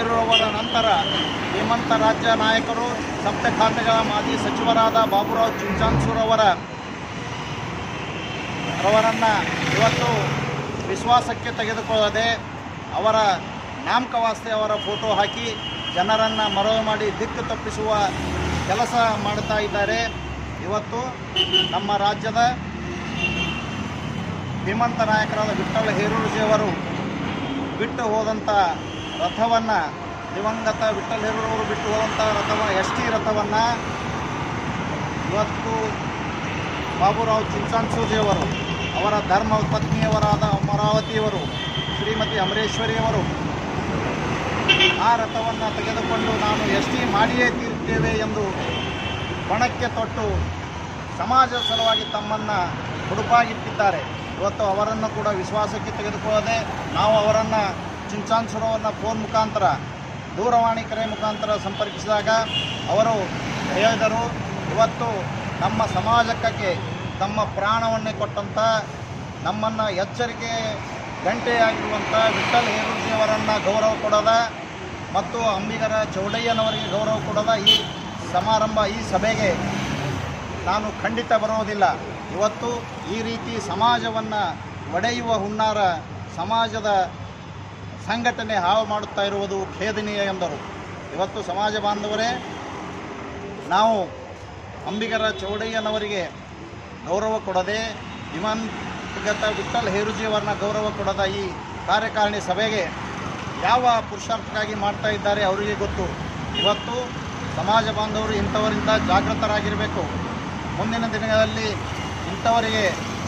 [SPEAKER 4] ನಂತರ ಶ್ರೀಮಂತ ರಾಜ್ಯ ನಾಯಕರು ಸಪ್ತಖಾತೆಗಳ ಮಾಜಿ ಸಚಿವರಾದ ಬಾಬುರಾವ್ ಚಂಚನ್ಸೂರ್ ಅವರನ್ನ ಇವತ್ತು ವಿಶ್ವಾಸಕ್ಕೆ ತೆಗೆದುಕೊಳ್ಳದೆ ಅವರ ನಾಮಕವಾಸ್ತೆ ಅವರ ಫೋಟೋ ಹಾಕಿ ಜನರನ್ನು ಮರವು ಮಾಡಿ ದಿಕ್ಕು ತಪ್ಪಿಸುವ ಕೆಲಸ ಮಾಡ್ತಾ ಇದ್ದಾರೆ. ಇವತ್ತು ನಮ್ಮ ರಾಜ್ಯದ ಶ್ರೀಮಂತ ನಾಯಕರಾದ ವಿಠ್ಠಲ್ ಹೇರೂರ್ಜಿಯವರು ಬಿಟ್ಟು ಹೋದಂಥ ರಥವನ್ನು, ದಿವಂಗತ ವಿಠ್ಠಲ್ ಹೇರೂರ್ ಅವರು ಬಿಟ್ಟು ಹೋದಂಥ ರಥವನ್ನು, ST ರಥವನ್ನು ಇವತ್ತು ಬಾಬುರಾವ್ ಚಂಚನ್ಸೂಜಿಯವರು, ಅವರ ಧರ್ಮ ಪತ್ನಿಯವರಾದ ಅಮರಾವತಿಯವರು, ಶ್ರೀಮತಿ ಅಮರೇಶ್ವರಿಯವರು ಆ ರಥವನ್ನು ತೆಗೆದುಕೊಂಡು ನಾನು ST ಮಾಡಿಯೇ ತೀರುತ್ತೇವೆ ಎಂದು ಬಣಕ್ಕೆ ತೊಟ್ಟು ಸಮಾಜದ ಸಲುವಾಗಿ ತಮ್ಮನ್ನು ಹುಡುಪಾಗಿಟ್ಟಿದ್ದಾರೆ. ಇವತ್ತು ಅವರನ್ನು ಕೂಡ ವಿಶ್ವಾಸಕ್ಕೆ ತೆಗೆದುಕೊಳ್ಳದೆ ನಾವು ಅವರನ್ನು ಚಂಚನ್ಸೂರವರನ್ನ ಫೋನ್ ಮುಖಾಂತರ, ದೂರವಾಣಿ ಕರೆ ಮುಖಾಂತರ ಸಂಪರ್ಕಿಸಿದಾಗ ಅವರು ಹೇಳಿದರು, ಇವತ್ತು ನಮ್ಮ ಸಮಾಜಕ್ಕೆ ತಮ್ಮ ಪ್ರಾಣವನ್ನೇ ಕೊಟ್ಟಂಥ, ನಮ್ಮನ್ನು ಎಚ್ಚರಿಕೆ ಗಂಟೆಯಾಗಿರುವಂಥ ವಿಠ್ಠಲ್ ಹೇರೂರ್ಜಿಯವರನ್ನು ಗೌರವ ಕೊಡದ ಮತ್ತು ಅಂಬಿಗರ ಚೌಡಯ್ಯನವರಿಗೆ ಗೌರವ ಕೊಡದ ಈ ಸಮಾರಂಭ, ಈ ಸಭೆಗೆ ನಾನು ಖಂಡಿತ ಬರೋದಿಲ್ಲ. ಇವತ್ತು ಈ ರೀತಿ ಸಮಾಜವನ್ನು ಒಡೆಯುವ ಹುನ್ನಾರ, ಸಮಾಜದ ಸಂಘಟನೆ ಹಾಳು ಮಾಡುತ್ತಾ ಇರುವುದು ಖೇದನೀಯ ಎಂದರು. ಇವತ್ತು ಸಮಾಜ ಬಾಂಧವರೇ, ನಾವು ಅಂಬಿಗರ ಚೌಡಯ್ಯನವರಿಗೆ ಗೌರವ ಕೊಡದೆ, ದಿವಂಗತ ವಿಠ್ಠಲ್ ಹೇರುಜಿಯವರನ್ನ ಗೌರವ ಕೊಡದ ಈ ಕಾರ್ಯಕಾರಿಣಿ ಸಭೆಗೆ ಯಾವ ಪುರುಷಾರ್ಥಕ್ಕಾಗಿ ಮಾಡ್ತಾ ಇದ್ದಾರೆ ಅವರಿಗೆ ಗೊತ್ತು. ಇವತ್ತು ಸಮಾಜ ಬಾಂಧವರು ಇಂಥವರಿಂದ ಜಾಗೃತರಾಗಿರಬೇಕು. ಮುಂದಿನ ದಿನಗಳಲ್ಲಿ ಇಂಥವರಿಗೆ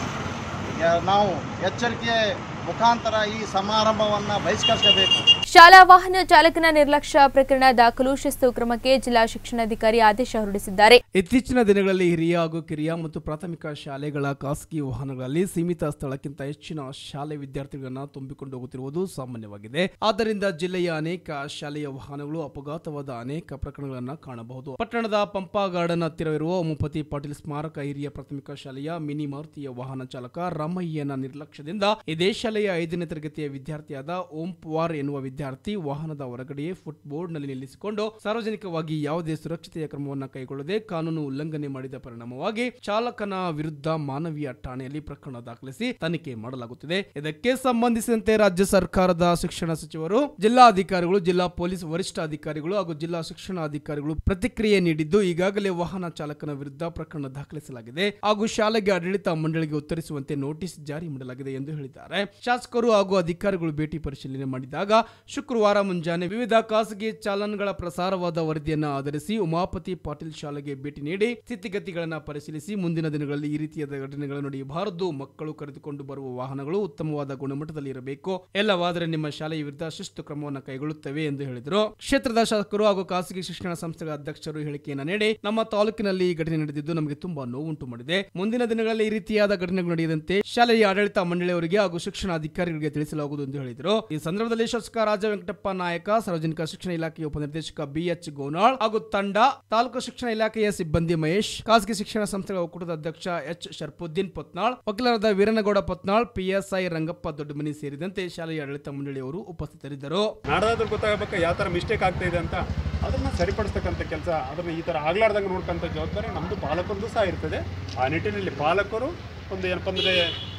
[SPEAKER 4] ನಾವು ಎಚ್ಚರಿಕೆ ಮುಖಾಂತರ ಈ ಸಮಾರಂಭವನ್ನು ಬಹಿಷ್ಕರಿಸಬೇಕು.
[SPEAKER 1] ಶಾಲಾ ವಾಹನ ಚಾಲಕನ ನಿರ್ಲಕ್ಷ್ಯ ಪ್ರಕರಣ ದಾಖಲು, ಶಿಸ್ತು ಕ್ರಮಕ್ಕೆ ಜಿಲ್ಲಾ ಶಿಕ್ಷಣಾಧಿಕಾರಿ ಆದೇಶ ಹೊರಡಿಸಿದ್ದಾರೆ.
[SPEAKER 2] ಇತ್ತೀಚಿನ ದಿನಗಳಲ್ಲಿ ಹಿರಿಯ ಹಾಗೂ ಕಿರಿಯ ಮತ್ತು ಪ್ರಾಥಮಿಕ ಶಾಲೆಗಳ ಖಾಸಗಿ ವಾಹನಗಳಲ್ಲಿ ಸೀಮಿತ ಸ್ಥಳಕ್ಕಿಂತ ಹೆಚ್ಚಿನ ಶಾಲೆ ವಿದ್ಯಾರ್ಥಿಗಳನ್ನು ತುಂಬಿಕೊಂಡು ಹೋಗುತ್ತಿರುವುದು ಸಾಮಾನ್ಯವಾಗಿದೆ. ಆದ್ದರಿಂದ ಜಿಲ್ಲೆಯ ಅನೇಕ ಶಾಲೆಯ ವಾಹನಗಳು ಅಪಘಾತವಾದ ಅನೇಕ ಪ್ರಕರಣಗಳನ್ನು ಕಾಣಬಹುದು. ಪಟ್ಟಣದ ಪಂಪಾ ಗಾರ್ಡನ್ ಹತ್ತಿರವಿರುವ ಉಮಾಪತಿ ಪಾಟೀಲ್ ಸ್ಮಾರಕ ಹಿರಿಯ ಪ್ರಾಥಮಿಕ ಶಾಲೆಯ ಮಿನಿ ಮಾರುತಿಯ ವಾಹನ ಚಾಲಕ ರಾಮಯ್ಯನ ನಿರ್ಲಕ್ಷ್ಯದಿಂದ ಇದೇ ಶಾಲೆಯ 5ನೇ ತರಗತಿಯ ವಿದ್ಯಾರ್ಥಿಯಾದ ಓಂ ಪವಾರ್ ಎನ್ನುವ ವಿದ್ಯಾರ್ಥಿ ವಾಹನದ ಹೊರಗಡೆಯೇ ಫುಟ್ಬೋರ್ಡ್ ನಲ್ಲಿ ನಿಲ್ಲಿಸಿಕೊಂಡು ಸಾರ್ವಜನಿಕವಾಗಿ ಯಾವುದೇ ಸುರಕ್ಷತೆಯ ಕ್ರಮವನ್ನು ಕೈಗೊಳ್ಳದೆ ಕಾನೂನು ಉಲ್ಲಂಘನೆ ಮಾಡಿದ ಪರಿಣಾಮವಾಗಿ ಚಾಲಕನ ವಿರುದ್ಧ ಮಾನವೀಯ ಠಾಣೆಯಲ್ಲಿ ಪ್ರಕರಣ ದಾಖಲಿಸಿ ತನಿಖೆ ಮಾಡಲಾಗುತ್ತಿದೆ. ಇದಕ್ಕೆ ಸಂಬಂಧಿಸಿದಂತೆ ರಾಜ್ಯ ಸರ್ಕಾರದ ಶಿಕ್ಷಣ ಸಚಿವರು, ಜಿಲ್ಲಾಧಿಕಾರಿಗಳು, ಜಿಲ್ಲಾ ಪೊಲೀಸ್ ವರಿಷ್ಠಾಧಿಕಾರಿಗಳು ಹಾಗೂ ಜಿಲ್ಲಾ ಶಿಕ್ಷಣಾಧಿಕಾರಿಗಳು ಪ್ರತಿಕ್ರಿಯೆ ನೀಡಿದ್ದು, ಈಗಾಗಲೇ ವಾಹನ ಚಾಲಕನ ವಿರುದ್ಧ ಪ್ರಕರಣ ದಾಖಲಿಸಲಾಗಿದೆ ಹಾಗೂ ಶಾಲೆಗೆ ಆಡಳಿತ ಮಂಡಳಿಗೆ ಉತ್ತರಿಸುವಂತೆ ನೋಟಿಸ್ ಜಾರಿ ಮಾಡಲಾಗಿದೆ ಎಂದು ಹೇಳಿದ್ದಾರೆ. ಶಾಸಕರು ಹಾಗೂ ಅಧಿಕಾರಿಗಳು ಭೇಟಿ ಪರಿಶೀಲನೆ ಮಾಡಿದಾಗ ಶುಕ್ರವಾರ ಮುಂಜಾನೆ ವಿವಿಧ ಖಾಸಗಿ ಚಾಲನ್ಗಳ ಪ್ರಸಾರವಾದ ವರದಿಯನ್ನು ಆಧರಿಸಿ ಉಮಾಪತಿ ಪಾಟೀಲ್ ಶಾಲೆಗೆ ಭೇಟಿ ನೀಡಿ ಸ್ಥಿತಿಗತಿಗಳನ್ನು ಪರಿಶೀಲಿಸಿ ಮುಂದಿನ ದಿನಗಳಲ್ಲಿ ಈ ರೀತಿಯಾದ ಘಟನೆಗಳು ನಡೆಯಬಾರದು, ಮಕ್ಕಳು ಕರೆದುಕೊಂಡು ಬರುವ ವಾಹನಗಳು ಉತ್ತಮವಾದ ಗುಣಮಟ್ಟದಲ್ಲಿ ಇರಬೇಕು, ಎಲ್ಲವಾದರೆ ನಿಮ್ಮ ಶಾಲೆಯ ವಿರುದ್ಧ ಶಿಸ್ತು ಕ್ರಮವನ್ನು ಕೈಗೊಳ್ಳುತ್ತೇವೆ ಎಂದು ಹೇಳಿದರು. ಕ್ಷೇತ್ರದ ಶಾಸಕರು ಹಾಗೂ ಖಾಸಗಿ ಶಿಕ್ಷಣ ಸಂಸ್ಥೆಗಳ ಅಧ್ಯಕ್ಷರು ಹೇಳಿಕೆಯನ್ನು ನೀಡಿ, ನಮ್ಮ ತಾಲೂಕಿನಲ್ಲಿ ಈ ಘಟನೆ ನಡೆದಿದ್ದು ನಮಗೆ ತುಂಬಾ ನೋವುಂಟು ಮಾಡಿದೆ. ಮುಂದಿನ ದಿನಗಳಲ್ಲಿ ಈ ರೀತಿಯಾದ ಘಟನೆಗಳು ನಡೆಯದಂತೆ ಶಾಲೆಯ ಆಡಳಿತ ಮಂಡಳಿಯವರಿಗೆ ಹಾಗೂ ಶಿಕ್ಷಣ ಅಧಿಕಾರಿಗಳಿಗೆ ತಿಳಿಸಲಾಗುವುದು ಎಂದು ಹೇಳಿದರು. ಈ ಸಂದರ್ಭದಲ್ಲಿ ಶಾಸಕ ರಾಜ ವೆಂಕಟಪ್ಪ ನಾಯಕ, ಸಾರ್ವಜನಿಕ ಶಿಕ್ಷಣ ಇಲಾಖೆಯ ಉಪನಿರ್ದೇಶಕ BH ಗೋನಾಳ್ ಹಾಗೂ ತಂಡ, ತಾಲೂಕು ಶಿಕ್ಷಣ ಇಲಾಖೆಯ ಸಿಬ್ಬಂದಿ ಮಹೇಶ್, ಖಾಸಗಿ ಶಿಕ್ಷಣ ಸಂಸ್ಥೆಗಳ ಒಕ್ಕೂಟದ ಅಧ್ಯಕ್ಷ H ಶರ್ಫುದ್ದೀನ್ ಪತ್ನಾಳ್, ವಕೀಲರಾದ ವೀರನಗೌಡ ಪತ್ನಾಳ್, PSI ರಂಗಪ್ಪ ದೊಡ್ಡಮನಿ ಸೇರಿದಂತೆ ಶಾಲೆಯ ಆಡಳಿತ ಮಂಡಳಿಯವರು ಉಪಸ್ಥಿತರಿದ್ದರು.
[SPEAKER 5] ನಾಡಾದ್ರೂ ಗೊತ್ತಾಗಬೇಕು ಯಾವ ತರ ಮಿಸ್ಟೇಕ್ ಆಗ್ತಾ ಇದೆ ಅಂತ, ಅದನ್ನ ಸರಿಪಡಿಸ್ತಕ್ಕಂಥ ಕೆಲಸ, ಅದನ್ನ ಈ ತರ ಆಗ್ಲಾರ್ದಂಗೆ ನೋಡ್ಕೊಂತ ಜವಾಬ್ದಾರಿ ನಮ್ದು ಪಾಲಕರದ್ದು ಸಹ ಇರ್ತದೆ. ಆ ನಿಟ್ಟಿನಲ್ಲಿ ಪಾಲಕರು ಒಂದು ಏನಪ್ಪ ಅಂದರೆ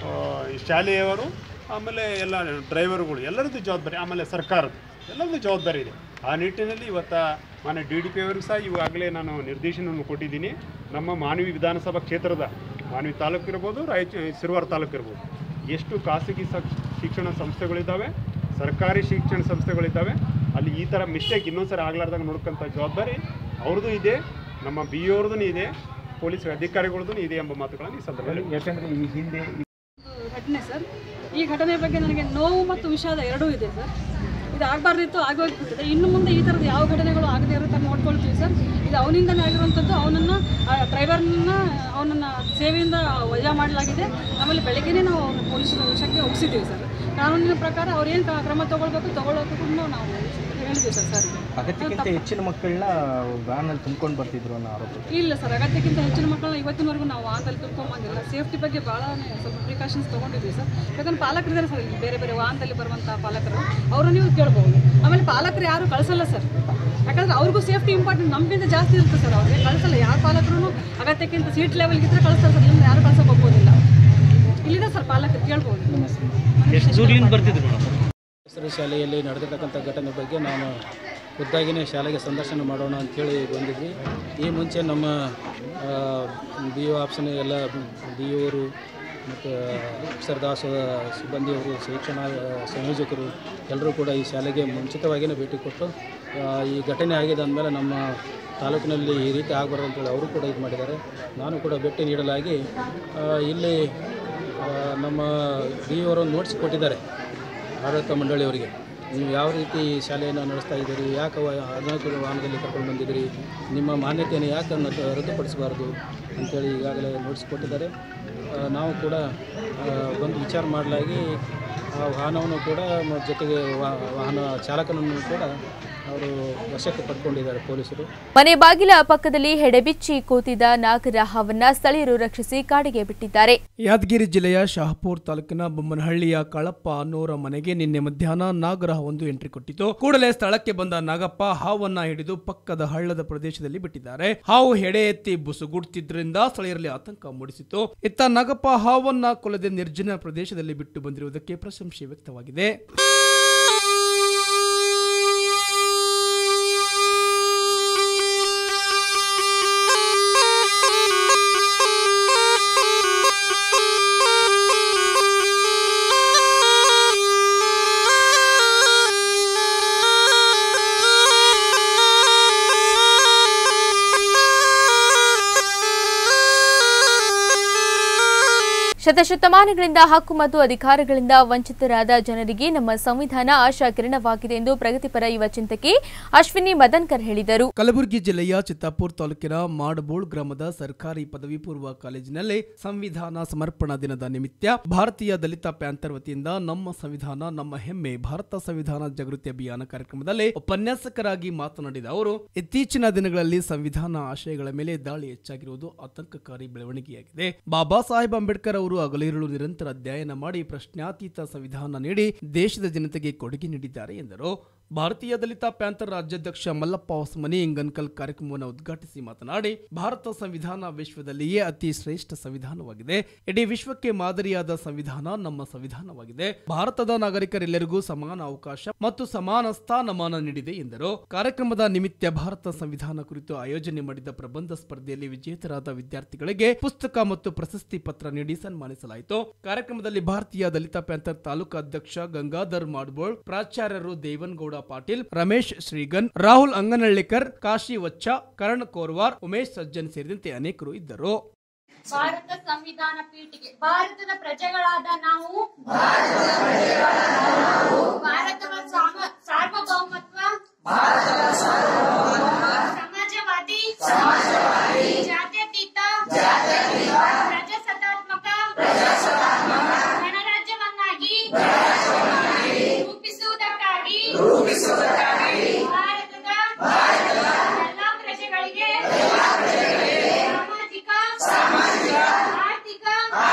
[SPEAKER 5] ಶಾಲೆಯವರು, ಆಮೇಲೆ ಎಲ್ಲ ಡ್ರೈವರ್ಗಳು ಎಲ್ಲರದ್ದು ಜವಾಬ್ದಾರಿ, ಆಮೇಲೆ ಸರ್ಕಾರದ ಎಲ್ಲರದ್ದು ಜವಾಬ್ದಾರಿ ಇದೆ. ಆ ನಿಟ್ಟಿನಲ್ಲಿ ಇವತ್ತು ಮಾನ್ಯ DDP ಅವರಿಗೂ ಸಹ ಇವಾಗಲೇ ನಾನು ನಿರ್ದೇಶನವನ್ನು ಕೊಟ್ಟಿದ್ದೀನಿ. ನಮ್ಮ ಮಾನವಿ ವಿಧಾನಸಭಾ ಕ್ಷೇತ್ರದ ಮಾನವಿ ತಾಲೂಕು ಇರ್ಬೋದು, ಸಿರುವಾರ ತಾಲೂಕು ಇರ್ಬೋದು, ಎಷ್ಟು ಖಾಸಗಿ ಶಿಕ್ಷಣ ಸಂಸ್ಥೆಗಳಿದ್ದಾವೆ, ಸರ್ಕಾರಿ ಶಿಕ್ಷಣ ಸಂಸ್ಥೆಗಳಿದ್ದಾವೆ, ಅಲ್ಲಿ ಈ ಥರ ಮಿಸ್ಟೇಕ್ ಇನ್ನೊಂದ್ಸರಿ ಆಗ್ಲಾರ್ದಾಗ ನೋಡ್ಕೊಂಥ ಜವಾಬ್ದಾರಿ ಅವ್ರದ್ದು ಇದೆ, ನಮ್ಮ BO ಅವ್ರದ್ದು ಇದೆ, ಪೊಲೀಸ್ ಅಧಿಕಾರಿಗಳದ್ದು ಇದೆ ಎಂಬ ಮಾತುಗಳನ್ನು ಈ ಸಂದರ್ಭದಲ್ಲಿ. ಯಾಕಂದರೆ ಈ ಹಿಂದೆ
[SPEAKER 6] ಘಟನೆ ಸರ್, ಈ ಘಟನೆ ಬಗ್ಗೆ ನನಗೆ ನೋವು ಮತ್ತು ವಿಷಾದ ಎರಡೂ ಇದೆ ಸರ್. ಇದು ಆಗಬಾರ್ದಿತ್ತು, ಆಗೋಗ್ಬಿಟ್ಟಿದೆ. ಇನ್ನು ಮುಂದೆ ಈ ಥರದ ಯಾವ ಘಟನೆಗಳು ಆಗದೇ ಇರೋ ಥರ ನೋಡ್ಕೊಳ್ತೀವಿ ಸರ್. ಇದು ಅವನಿಂದನೇ ಆಗಿರುವಂಥದ್ದು. ಅವನನ್ನು ಡ್ರೈವರ್ನ ಅವನನ್ನು ಸೇವೆಯಿಂದ ವಜಾ ಮಾಡಲಾಗಿದೆ. ಆಮೇಲೆ ಬೆಳಗ್ಗೆನೇ ನಾವು ಪೊಲೀಸ್ ವಶಕ್ಕೆ ಒಪ್ಪಿಸಿದ್ದೀವಿ ಸರ್. ಕಾನೂನಿನ ಪ್ರಕಾರ ಅವ್ರೇನು ಕ್ರಮ ತಗೊಳ್ಳೋಕ್ಕೂ ನಾವು ಹೇಳಿದ್ದೀವಿ ಸರ್.
[SPEAKER 7] ಅಗತ್ಯಕ್ಕಿಂತ ಹೆಚ್ಚಿನ ಮಕ್ಕಳನ್ನ ವ್ಯಾನಲ್ಲಿ ತುಂಬ್ಕೊಂಡು ಬರ್ತಿದ್ರು ಅನ್ನೋ ಆರೋಪ
[SPEAKER 6] ಇಲ್ಲ ಸರ್. ಅಗತ್ಯಕ್ಕಿಂತ ಹೆಚ್ಚಿನ ಮಕ್ಕಳನ್ನ ಇವತ್ತಿನವರೆಗೂ ನಾವು ವಾಹನದಲ್ಲಿ ತುಂಬ್ಕೊಂಬಂದಿಲ್ಲ. ಸೇಫ್ಟಿ ಬಗ್ಗೆ ಭಾಳ ಸ್ವಲ್ಪ ಪ್ರಿಕಾಷನ್ಸ್ ತೊಗೊಂಡಿದ್ವಿ ಸರ್. ಯಾಕಂದ್ರೆ ಪಾಲಕರಿದ್ದಾರೆ ಸರ್, ಇಲ್ಲಿ ಬೇರೆ ಬೇರೆ ವಾಹನದಲ್ಲಿ ಬರುವಂಥ ಪಾಲಕರು, ಅವರು ನೀವು ಕೇಳ್ಬೋದು. ಆಮೇಲೆ ಪಾಲಕರು ಯಾರು ಕಳಿಸಲ್ಲ ಸರ್, ಯಾಕಂದರೆ ಅವ್ರಿಗೂ ಸೇಫ್ಟಿ ಇಂಪಾರ್ಟೆಂಟ್ ನಮಗಿಂತ ಜಾಸ್ತಿ ಇರುತ್ತೆ ಸರ್. ಅವ್ರಿಗೆ ಕಳಿಸಲ್ಲ, ಯಾರು ಪಾಲಕರು ಅಗತ್ಯಕ್ಕಿಂತ ಸೀಟ್ ಲೆವೆಲ್ಗೆ ಇದ್ದರೆ ಕಳಿಸ್ತಾರೆ ಸರ್. ನಿಮ್ಗೆ ಯಾರು ಕಳ್ಸೋಕೆ ಹೋಗ್ಬೋದಿಲ್ಲ. ಇಲ್ಲಿದೆ ಸರ್, ಪಾಲಕರು ಕೇಳ್ಬೋದು.
[SPEAKER 7] ಎಷ್ಟು ದೂರದಿಂದ ಬರ್ತಿದ್ರು
[SPEAKER 8] ಶಾಲೆಯಲ್ಲಿ ನಡೆದಿರ್ತಕ್ಕಂಥ ಘಟನೆ ಬಗ್ಗೆ ನಾನು ಖುದ್ದಾಗಿಯೇ ಶಾಲೆಗೆ ಸಂದರ್ಶನ ಮಾಡೋಣ ಅಂಥೇಳಿ ಬಂದಿದ್ವಿ. ಈ ಮುಂಚೆ ನಮ್ಮ BO ಆಪ್ಷನ್ ಎಲ್ಲ BO ಅವರು ಮತ್ತು ಅಕ್ಷರದಾಸದ ಸಿಬ್ಬಂದಿಯವರು, ಶಿಕ್ಷಣ ಸಂಯೋಜಕರು ಎಲ್ಲರೂ ಕೂಡ ಈ ಶಾಲೆಗೆ ಮುಂಚಿತವಾಗಿಯೇ ಭೇಟಿ ಕೊಟ್ಟು ಈ ಘಟನೆ ಆಗಿದೆ ಅಂದಮೇಲೆ ನಮ್ಮ ತಾಲೂಕಿನಲ್ಲಿ ಈ ರೀತಿ ಆಗಬಾರ್ದು ಅಂತೇಳಿ ಅವರು ಕೂಡ ಇದು ಮಾಡಿದ್ದಾರೆ. ನಾನು ಕೂಡ ಭೇಟಿ ನೀಡಲಾಗಿ ಇಲ್ಲಿ ನಮ್ಮ BO ಅವರು ನೋಟ್ಸ್ ಕೊಟ್ಟಿದ್ದಾರೆ ಆಡಳಿತ ಮಂಡಳಿಯವರಿಗೆ. ನೀವು ಯಾವ ರೀತಿ ಶಾಲೆಯನ್ನು ನಡೆಸ್ತಾ ಇದ್ದೀರಿ, ಯಾಕೆ ಅನಾನುಕೂಲ ವಾಹನದಲ್ಲಿ ಕರ್ಕೊಂಡು ಬಂದಿದ್ದೀರಿ, ನಿಮ್ಮ ಮಾನ್ಯತೆಯನ್ನು ಯಾಕೆ ರದ್ದುಪಡಿಸಬಾರ್ದು ಅಂಥೇಳಿ ಈಗಾಗಲೇ ನೋಟಿಸ್ ಕೊಟ್ಟಿದ್ದಾರೆ. ನಾವು ಕೂಡ ಒಂದು ವಿಚಾರ ಮಾಡಲಾಗಿ ಆ ವಾಹನವನ್ನು ಕೂಡ ಜೊತೆಗೆ ವಾಹನ ಚಾಲಕನನ್ನು ಕೂಡ ಅವರು ವಶಕ್ಕೆ ಪಡ್ಕೊಂಡಿದ್ದಾರೆ ಪೊಲೀಸರು.
[SPEAKER 1] ಮನೆ ಬಾಗಿಲ ಪಕ್ಕದಲ್ಲಿ ಹೆಡೆಬಿಚ್ಚಿ ಕೂತಿದ್ದ ನಾಗರ ಹಾವನ್ನ ಸ್ಥಳೀಯರು ರಕ್ಷಿಸಿ ಕಾಡಿಗೆ ಬಿಟ್ಟಿದ್ದಾರೆ.
[SPEAKER 2] ಯಾದಗಿರಿ ಜಿಲ್ಲೆಯ ಶಹಾಪುರ ತಾಲೂಕಿನ ಬೊಮ್ಮನಹಳ್ಳಿಯ ಕಳಪ್ಪ ಅನ್ನೋರ ಮನೆಗೆ ನಿನ್ನೆ ಮಧ್ಯಾಹ್ನ ನಾಗರ ಹಾವೊಂದು ಎಂಟ್ರಿ ಕೊಟ್ಟಿತು. ಕೂಡಲೇ ಸ್ಥಳಕ್ಕೆ ಬಂದ ನಾಗಪ್ಪ ಹಾವನ್ನ ಹಿಡಿದು ಪಕ್ಕದ ಹಳ್ಳದ ಪ್ರದೇಶದಲ್ಲಿ ಬಿಟ್ಟಿದ್ದಾರೆ. ಹಾವು ಹೆಡೆ ಎತ್ತಿ ಬುಸುಗುಡುತ್ತಿದ್ದರಿಂದ ಸ್ಥಳೀಯರಲ್ಲಿ ಆತಂಕ ಮೂಡಿಸಿತು. ಇತ್ತ ನಾಗಪ್ಪ ಹಾವನ್ನ ಕೊಲ್ಲದೆ ನಿರ್ಜನ ಪ್ರದೇಶದಲ್ಲಿ ಬಿಟ್ಟು ಬಂದಿರುವುದಕ್ಕೆ ಪ್ರಶಂಸೆ ವ್ಯಕ್ತವಾಗಿದೆ.
[SPEAKER 1] ಶತಶತಮಾನಗಳಿಂದ ಹಕ್ಕು ಮತ್ತು ಅಧಿಕಾರಗಳಿಂದ ವಂಚಿತರಾದ ಜನರಿಗೆ ನಮ್ಮ ಸಂವಿಧಾನ ಆಶಾ ಕಿರಣವಾಗಿದೆ ಎಂದು ಪ್ರಗತಿಪರ ಯುವ ಚಿಂತಕಿ ಅಶ್ವಿನಿ ಮದನ್ಕರ್ ಹೇಳಿದರು.
[SPEAKER 2] ಕಲಬುರಗಿ ಜಿಲ್ಲೆಯ ಚಿತ್ತಾಪುರ ತಾಲೂಕಿನ ಮಾಡಬೋಳ್ ಗ್ರಾಮದ ಸರ್ಕಾರಿ ಪದವಿ ಪೂರ್ವ ಕಾಲೇಜಿನಲ್ಲಿ ಸಂವಿಧಾನ ಸಮರ್ಪಣಾ ದಿನದ ನಿಮಿತ್ತ ಭಾರತೀಯ ದಲಿತ ಪ್ಯಾಂಥರ್ ವತಿಯಿಂದ ನಮ್ಮ ಸಂವಿಧಾನ ನಮ್ಮ ಹೆಮ್ಮೆ ಭಾರತ ಸಂವಿಧಾನ ಜಾಗೃತಿ ಅಭಿಯಾನ ಕಾರ್ಯಕ್ರಮದಲ್ಲಿ ಉಪನ್ಯಾಸಕರಾಗಿ ಮಾತನಾಡಿದ ಅವರು, ಇತ್ತೀಚಿನ ದಿನಗಳಲ್ಲಿ ಸಂವಿಧಾನ ಆಶಯಗಳ ಮೇಲೆ ದಾಳಿ ಹೆಚ್ಚಾಗಿರುವುದು ಆತಂಕಕಾರಿ ಬೆಳವಣಿಗೆಯಾಗಿದೆ. ಬಾಬಾ ಸಾಹೇಬ್ ಅಂಬೇಡ್ಕರ್ ಅವರು ಹಗಲಿರುಳು ನಿರಂತರ ಅಧ್ಯಯನ ಮಾಡಿ ಪ್ರಶ್ನಾತೀತ ಸಂವಿಧಾನ ನೀಡಿ ದೇಶದ ಜನತೆಗೆ ಕೊಡುಗೆ ನೀಡಿದ್ದಾರೆ ಎಂದರು. ಭಾರತೀಯ ದಲಿತ ಪ್ಯಾಂಥರ್ ರಾಜ್ಯಾಧ್ಯಕ್ಷ ಮಲ್ಲಪ್ಪ ಹೊಸಮನಿ ಇಂಗನ್ಕಲ್ ಕಾರ್ಯಕ್ರಮವನ್ನು ಉದ್ಘಾಟಿಸಿ ಮಾತನಾಡಿ, ಭಾರತ ಸಂವಿಧಾನ ವಿಶ್ವದಲ್ಲಿಯೇ ಅತಿ ಶ್ರೇಷ್ಠ ಸಂವಿಧಾನವಾಗಿದೆ. ಇಡೀ ವಿಶ್ವಕ್ಕೆ ಮಾದರಿಯಾದ ಸಂವಿಧಾನ ನಮ್ಮ ಸಂವಿಧಾನವಾಗಿದೆ. ಭಾರತದ ನಾಗರಿಕರೆಲ್ಲರಿಗೂ ಸಮಾನ ಅವಕಾಶ ಮತ್ತು ಸಮಾನ ಸ್ಥಾನಮಾನ ನೀಡಿದೆ ಎಂದರು. ಕಾರ್ಯಕ್ರಮದ ನಿಮಿತ್ತ ಭಾರತ ಸಂವಿಧಾನ ಕುರಿತು ಆಯೋಜನೆ ಮಾಡಿದ ಪ್ರಬಂಧ ಸ್ಪರ್ಧೆಯಲ್ಲಿ ವಿಜೇತರಾದ ವಿದ್ಯಾರ್ಥಿಗಳಿಗೆ ಪುಸ್ತಕ ಮತ್ತು ಪ್ರಶಸ್ತಿ ಪತ್ರ ನೀಡಿ ಸನ್ಮಾನಿಸಲಾಯಿತು. ಕಾರ್ಯಕ್ರಮದಲ್ಲಿ ಭಾರತೀಯ ದಲಿತ ಪ್ಯಾಂಥರ್ ತಾಲೂಕು ಅಧ್ಯಕ್ಷ ಗಂಗಾಧರ್ ಮಾಡ್ಬೋಳ್, ಪ್ರಾಚಾರ್ಯರು ದೇವನಗೌಡ ಪಾಟೀಲ್, ರಮೇಶ್ ಶ್ರೀಗನ್, ರಾಹುಲ್ ಅಂಗನಹಳ್ಳಿಕರ್, ಕಾಶಿ ವಚ್ಚ, ಕರಣ್ ಕೋರ್ವಾರ್, ಉಮೇಶ್ ಸಜ್ಜನ್ ಸೇರಿದಂತೆ ಅನೇಕರು ಇದ್ದರು.
[SPEAKER 9] ಭಾರತ ಸಂವಿಧಾನ ಪೀಠಿಗೆ ಭಾರತದ ಪ್ರಜೆಗಳಾದ ನಾವು ಭಾರತದ ಸಾರ್ವಭೌಮತ್ವ, ಸಮಾಜವಾದಿ, ಜಾತ್ಯತೀತ, ಪ್ರಜಾಸತ್ತಾತ್ಮಕ ಗಣರಾಜ್ಯವನ್ನಾಗಿ ರೂಪಿಸುವುದಕ್ಕಾಗಿ ಭಾರತದ ಎಲ್ಲಾ ಪ್ರಜೆಗಳಿಗೆ ಸಾಮಾಜಿಕ, ಆರ್ಥಿಕ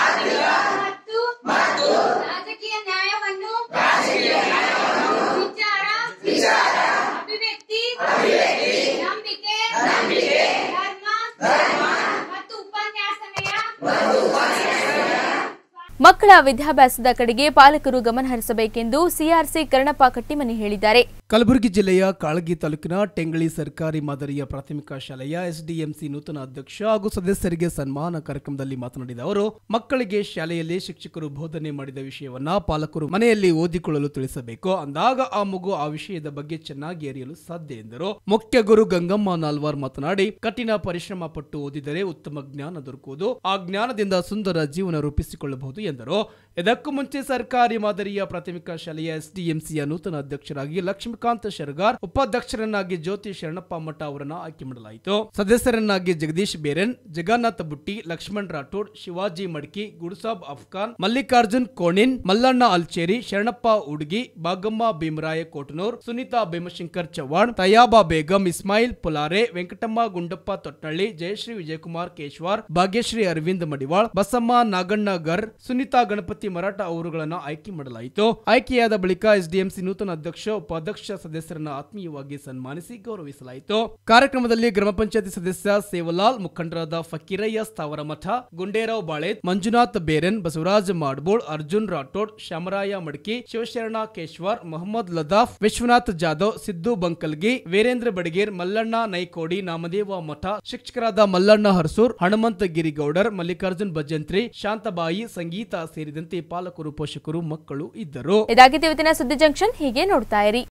[SPEAKER 9] ಮತ್ತು ರಾಜಕೀಯ ನ್ಯಾಯವನ್ನು ವಿಚಾರ, ಅಭಿವ್ಯಕ್ತಿ, ನಂಬಿಕೆ, ಧರ್ಮ ಮತ್ತು ಉಪನ್ಯಾಸನೆಯ
[SPEAKER 1] ಮಕ್ಕಳ ವಿದ್ಯಾಭ್ಯಾಸದ ಕಡೆಗೆ ಪಾಲಕರು ಗಮನ ಹರಿಸಬೇಕೆಂದು ಸಿಆರ್ಸಿ ಕರ್ಣಪ್ಪ ಕಟ್ಟಿಮನಿ ಹೇಳಿದ್ದಾರೆ.
[SPEAKER 2] ಕಲಬುರಗಿ ಜಿಲ್ಲೆಯ ಕಾಳಗಿ ತಾಲೂಕಿನ ಟೆಂಗಳಿ ಸರ್ಕಾರಿ ಮಾದರಿಯ ಪ್ರಾಥಮಿಕ ಶಾಲೆಯ ಎಸ್ಡಿಎಂಸಿ ನೂತನ ಅಧ್ಯಕ್ಷ ಹಾಗೂ ಸದಸ್ಯರಿಗೆ ಸನ್ಮಾನ ಕಾರ್ಯಕ್ರಮದಲ್ಲಿ ಮಾತನಾಡಿದ ಅವರು, ಮಕ್ಕಳಿಗೆ ಶಾಲೆಯಲ್ಲಿ ಶಿಕ್ಷಕರು ಬೋಧನೆ ಮಾಡಿದ ವಿಷಯವನ್ನ ಪಾಲಕರು ಮನೆಯಲ್ಲಿ ಓದಿಕೊಳ್ಳಲು ತಿಳಿಸಬೇಕು. ಅಂದಾಗ ಆ ಮಗು ಆ ವಿಷಯದ ಬಗ್ಗೆ ಚೆನ್ನಾಗಿ ಅರಿಯಲು ಸಾಧ್ಯ ಎಂದರು. ಮುಖ್ಯ ಗುರು ಗಂಗಮ್ಮ ನಾಲ್ವಾರ್ ಮಾತನಾಡಿ, ಕಠಿಣ ಪರಿಶ್ರಮ ಪಟ್ಟು ಓದಿದರೆ ಉತ್ತಮ ಜ್ಞಾನ ದೊರಕುವುದು, ಆ ಜ್ಞಾನದಿಂದ ಸುಂದರ ಜೀವನ ರೂಪಿಸಿಕೊಳ್ಳಬಹುದು ಎಂದರು. ಇದಕ್ಕೂ ಮುಂಚೆ ಸರ್ಕಾರಿ ಮಾದರಿಯ ಪ್ರಾಥಮಿಕ ಶಾಲೆಯ ಎಸ್ಡಿಎಂಸಿಯ ನೂತನ ಅಧ್ಯಕ್ಷರಾಗಿ ಲಕ್ಷ್ಮೀಕಾಂತ್ ಶರ್ಗಾರ್, ಉಪಾಧ್ಯಕ್ಷರನ್ನಾಗಿ ಜ್ಯೋತಿ ಶರಣಪ್ಪ ಮಠ ಅವರನ್ನು ಆಯ್ಕೆ ಮಾಡಲಾಯಿತು. ಸದಸ್ಯರನ್ನಾಗಿ ಜಗದೀಶ್ ಬೇರೆನ್, ಜಗನ್ನಾಥ ಬುಟ್ಟಿ, ಲಕ್ಷ್ಮಣ್ ರಾಠೋಡ್, ಶಿವಾಜಿ ಮಡ್ಕಿ, ಗುರುಸಾಬ್ ಅಫ್ಘಾನ್, ಮಲ್ಲಿಕಾರ್ಜುನ್ ಕೋಣಿನ್, ಮಲ್ಲಣ್ಣ ಅಲ್ಚೇರಿ, ಶರಣಪ್ಪ ಉಡ್ಗಿ, ಬಾಗಮ್ಮ ಭೀಮರಾಯ ಕೋಟನೂರ್, ಸುನೀತಾ ಭೀಮಶಂಕರ್ ಚವ್ಹಾಣ್, ತಯಾಬಾ ಬೇಗಂ, ಇಸ್ಮಾಯಿಲ್ ಪುಲಾರೆ, ವೆಂಕಟಮ್ಮ ಗುಂಡಪ್ಪ ತೊಟ್ನಳ್ಳಿ, ಜಯಶ್ರೀ ವಿಜಯಕುಮಾರ್ ಕೇಶ್ವಾರ್, ಭಾಗ್ಯಶ್ರೀ ಅರವಿಂದ್ ಮಡಿವಾಳ್, ಬಸಮ್ಮ ನಾಗಣ್ಣ ಗರ್, ಸುನೀತಾ ಗಣಪತಿ ಮರಾಠ ಅವರುಗಳನ್ನು ಆಯ್ಕೆ ಮಾಡಲಾಯಿತು. ಆಯ್ಕೆಯಾದ ಬಳಿಕ ಎಸ್ಡಿಎಂಸಿ ನೂತನ ಅಧ್ಯಕ್ಷ ಉಪಾಧ್ಯಕ್ಷ ಸದಸ್ಯರನ್ನು ಆತ್ಮೀಯವಾಗಿ ಸನ್ಮಾನಿಸಿ ಗೌರವಿಸಲಾಯಿತು. ಕಾರ್ಯಕ್ರಮದಲ್ಲಿ ಗ್ರಾಮ ಪಂಚಾಯತಿ ಸದಸ್ಯ ಸೇವಲಾಲ್, ಮುಖಂಡರಾದ ಫಕೀರಯ್ಯ ಸ್ಥಾವರಮಠ, ಗುಂಡೇರಾವ್ ಬಾಳೇತ್, ಮಂಜುನಾಥ್ ಬೇರೆನ್, ಬಸವರಾಜ್ ಮಾಡ್ಬೋಳ್, ಅರ್ಜುನ್ ರಾಠೋಡ್, ಶ್ಯಾಮರಾಯ ಮಡ್ಕಿ, ಶಿವಶರಣ ಕೇಶ್ವಾರ್, ಮೊಹಮ್ಮದ್ ಲದಾಫ್, ವಿಶ್ವನಾಥ್ ಜಾಧವ್, ಸಿದ್ದು ಬಂಕಲ್ಗಿ, ವೀರೇಂದ್ರ ಬಡಗೇರ್, ಮಲ್ಲಣ್ಣ ನೈಕೋಡಿ, ನಾಮದೇವ ಮಠ, ಶಿಕ್ಷಕರಾದ ಮಲ್ಲಣ್ಣ ಹರ್ಸೂರ್, ಹನುಮಂತ ಗಿರಿಗೌಡರ್, ಮಲ್ಲಿಕಾರ್ಜುನ್ ಭಜಂತ್ರಿ, ಶಾಂತಬಾಯಿ, ಸಂಗೀತ ಸೇರಿದಂತೆ ಪಾಲಕರು, ಪೋಷಕರು, ಮಕ್ಕಳು ಇದ್ದರು.
[SPEAKER 1] ಇದಾಗಿತ್ತು ಇವತ್ತಿನ ಸುದ್ದಿ ಜಂಕ್ಷನ್. ಹೀಗೆ ನೋಡ್ತಾ ಇರಿ.